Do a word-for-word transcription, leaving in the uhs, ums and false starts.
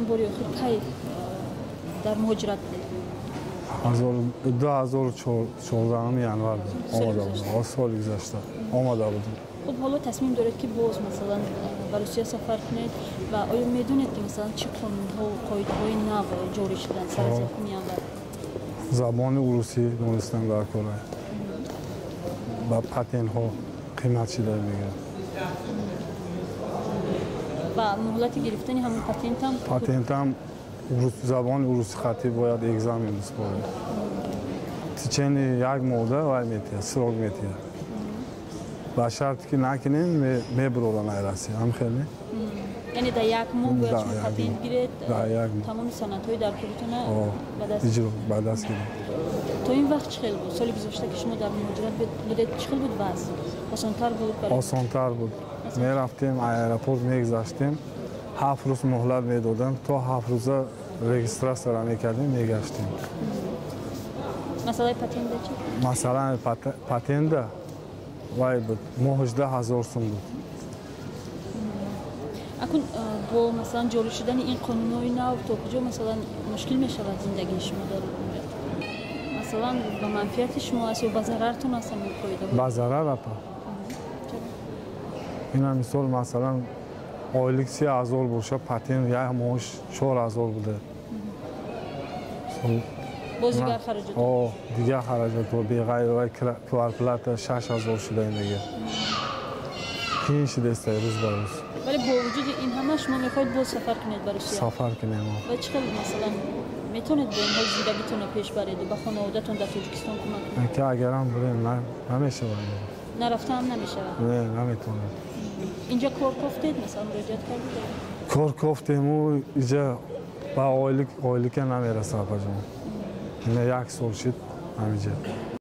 باری آخر کی در مهاجرت بود؟ دو هزار و چهارده ینور آماده بودم. سال گذشته آماده بودم. خب حالا تصمیم دارید که باز مثلا به روسیه سفر کنید و آیا میدونید که مثلا چه قانون‌ها و قاعده‌های نو جاری شدن سر از میانور؟ زبان روسی دونستم در کره و پتن ها قیمت شده میگیره و مهلت گرفتن همون پتنت هم پتنت هم زبان روسی خطی باید اگزامین بسپاره تیچین یک موده و میتیه سراغ میتیه با شرطی که نکنین میبرورن ایراسی هم خیلی یعنی در یک ماه باید شما پتنت گیرید تمام سنت‌های در کلیتون بعد از گیرید تا این وقت چه خیلی بود؟ سالی گذاشته که شما در مهاجرت بودید چه خیلی بود وضع؟ آسان‌تر بود؟ آسان‌تر بود میرفتیم ایرپورت میگذاشتیم هفت روز مهلت میدادن تا هفت روزه رجیستراسیون را میکردیم میگشتیم مسئله پتنت چی؟ مثلا پتنت وای بود ماه هجده هزار سوم بود اکنون با مثلا جاری شدن این قانون‌های نو تا کجا مثلا مشکل میشود زندگی شما در مثلا به منفعت شما است یا به ضررتون است میپوید؟ به ضرر اپا این مثال مثلا آیلیک سی هزار باشه پتن یک ماهش چهار هزار بوده باز دیگر خرجات؟ آه دیگر خرجات و بی غیر کوارپلات شش هزار شده میگه کین شده است روز به روز ولی با وجود این همه شما میخواید باز سفر کنید به روسیه؟ سفر کنیم و چقدر مثلا میتونید به این حال زندگیتون پیش برید و به خانواده‌تون در تاجیکستان کمک کنید؟ که اگرم بریم نه نمیشه بریم نرفته هم نمیشه؟ نه نمیتونه اینجا کار کفتید مثلا مراجعت کردید؟ کار کفتیم و اینجا با آیلیک آیلیک نمیرسه اپا جان نه یک سال شد همینجا